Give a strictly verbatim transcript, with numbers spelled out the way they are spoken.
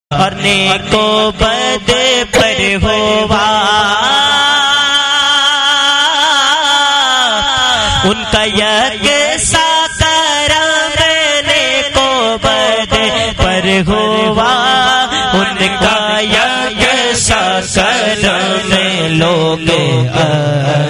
और नेको बद पर होवा उनका यज्ञ साकरम नेको बद पर होवा उनका यज्ञ साकरम लोग